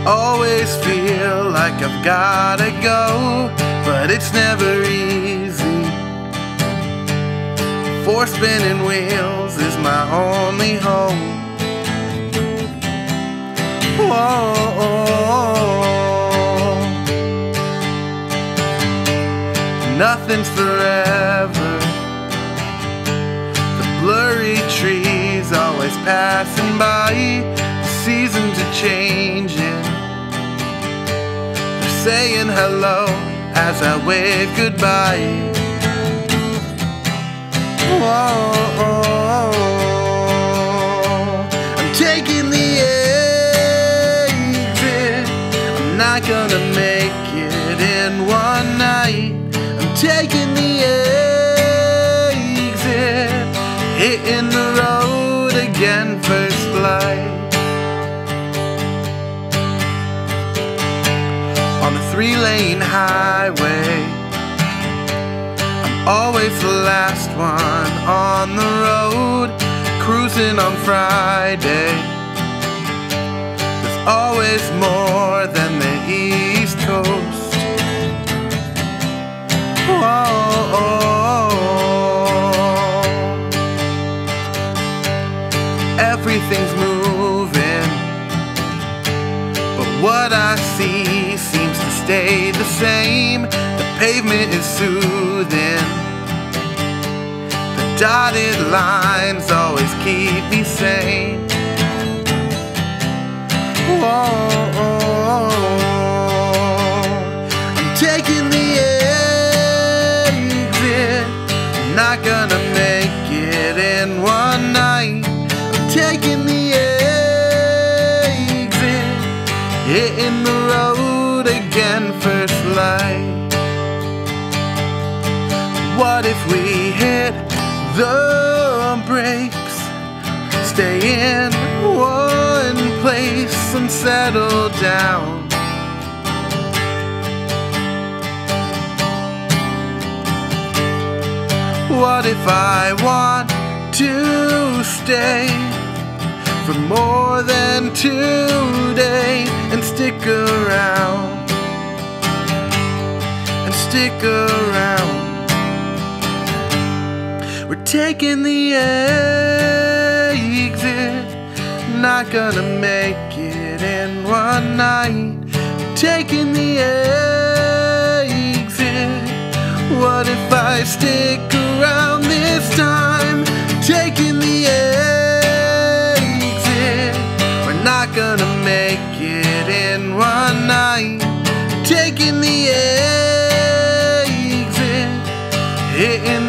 Always feel like I've gotta go, but it's never easy. Four spinning wheels is my only home. Whoa. Nothing's forever. The blurry trees always passing by. The seasons are changing. They're saying hello as I wave goodbye. Whoa. I'm taking the exit. I'm not gonna make it in one night. I'm taking the exit, hitting the road again, first light. On a 3-lane highway, I'm always the last one on the road. Cruising on Friday, there's always more than the East Coast. Whoa. Everything's moving, but what I see seems to stay the same. The pavement is soothing. The dotted lines always keep me sane. Whoa. I'm taking the not gonna make it in one night. I'm taking the exit, hitting the road again, first light. What if we hit the brakes, stay in one place and settle down? What if I want to stay for more than 2 days and stick around, and stick around? We're taking the exit, not gonna make it in one night. Taking the exit, what if I stick around this time? Taking the exit, we're not gonna make it in one night. Taking the exit, hitting